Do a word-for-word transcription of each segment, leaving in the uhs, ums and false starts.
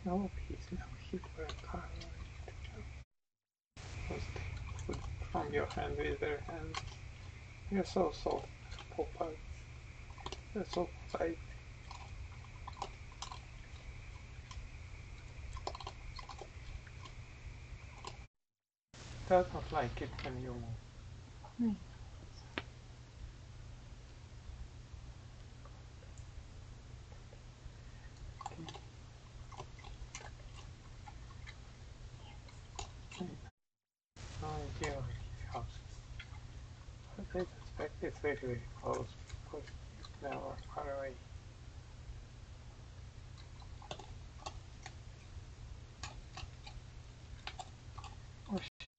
No peace, no heat or car. Just take food from your hand with their hands. You're so soft, Popeye. You're so polite. Does not like it when you move. No idea where his house is. But I suspect it's very, very close because it's never far away. Oh, sh-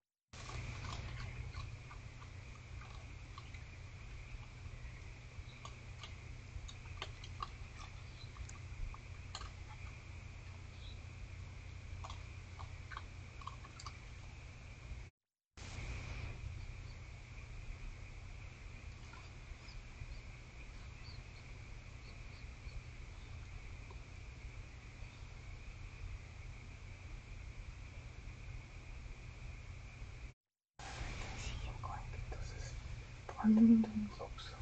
I can see him going into this part of the close.